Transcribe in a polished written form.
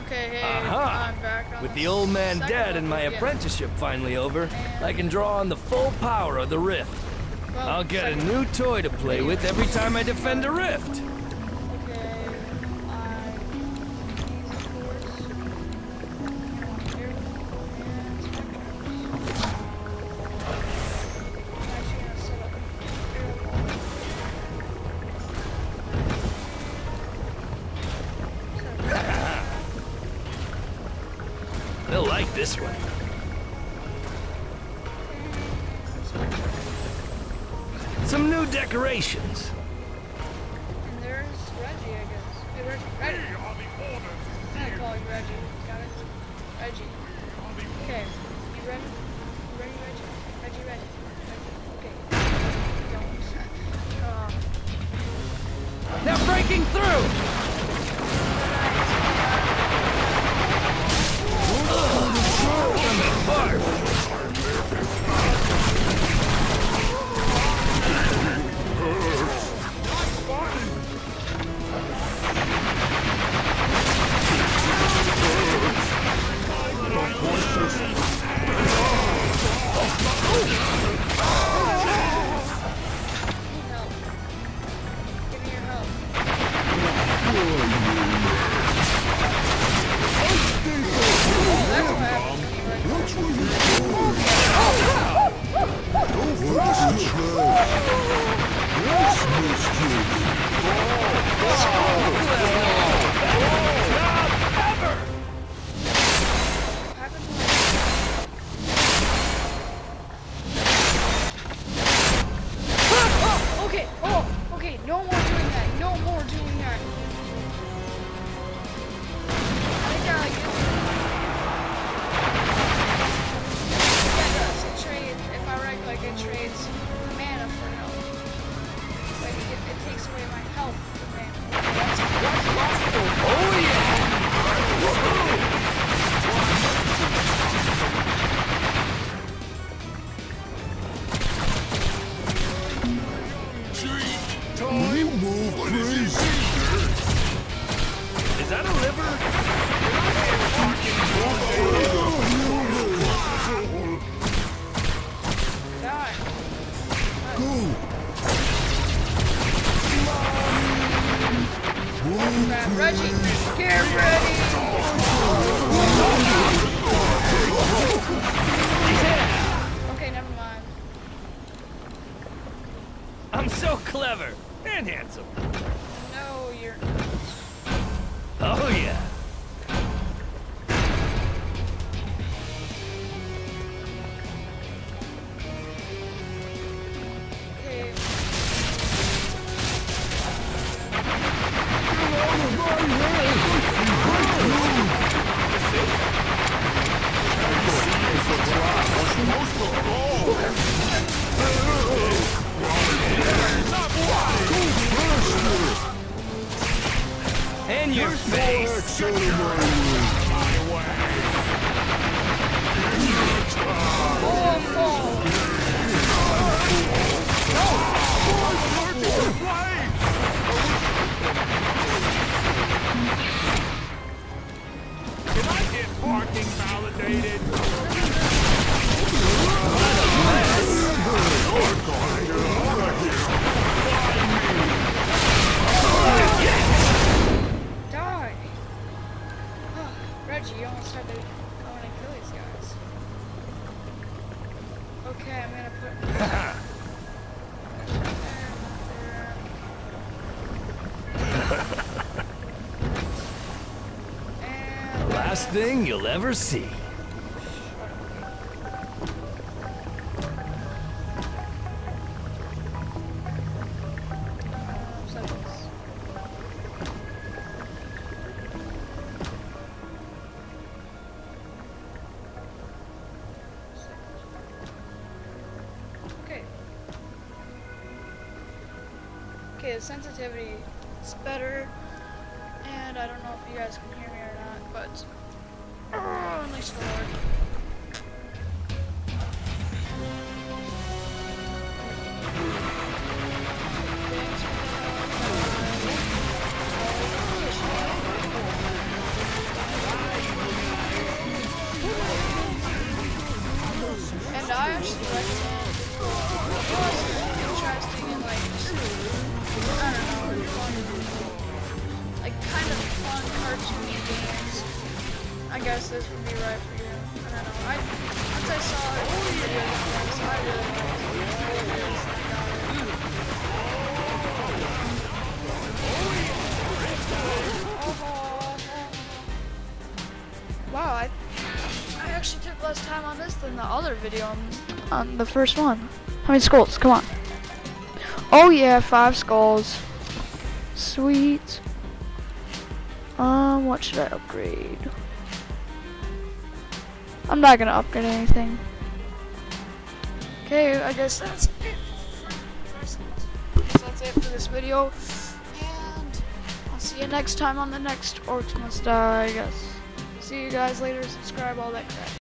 Okay, hey, Aha! I'm back on With the old man second dead and my level, yeah. apprenticeship finally over, I can draw on the full power of the rift. Well, I'll get a second- new toy to play with every time I defend a rift. Okay, They'll like this one. Some new decorations. and there's Reggie, I guess. Hey, Reggie. I'm gonna call you Reggie. Got it? Reggie. Okay. You ready? You ready, Reggie? Reggie, ready. Okay. Don't. They're breaking through! Barf! Help. Give me your help. That's what happened to me right now. Happened to okay. Oh, okay. No more doing that. No more doing that. I think I like it. Yeah, it does. It trades. If I right click, it trades mana for health. Like it takes away my health for mana. Oh yeah! You move crazy. Is that a liver? Die. Go. Crap. Reggie, get ready. Okay, never mind. I'm so clever and handsome. No, you're. Oh yeah. Okay. In your face. Can I get parking validated? Die! Oh, Reggie, you almost had to go in and kill these guys. Okay, I'm gonna put. And Last thing you'll ever see. settings. Okay. Okay, the sensitivity is better, and I don't know if you guys can hear me or not, but nice Lord. Thanks for actually recommend. It was interesting and like, I don't know, fun, like kind of fun cartoony games. I guess this would be right for you. I don't know. Once I saw it in the video, I really liked it. Wow, I actually took less time on this than the other video on the first one. How many skulls? Come on. Oh yeah, 5 skulls. Sweet. What should I upgrade? I'm not gonna upgrade anything. Okay, I guess that's it. So that's it for this video. And I'll see you next time on the next Orcs Must Die, I guess. See you guys later, subscribe, all that crap.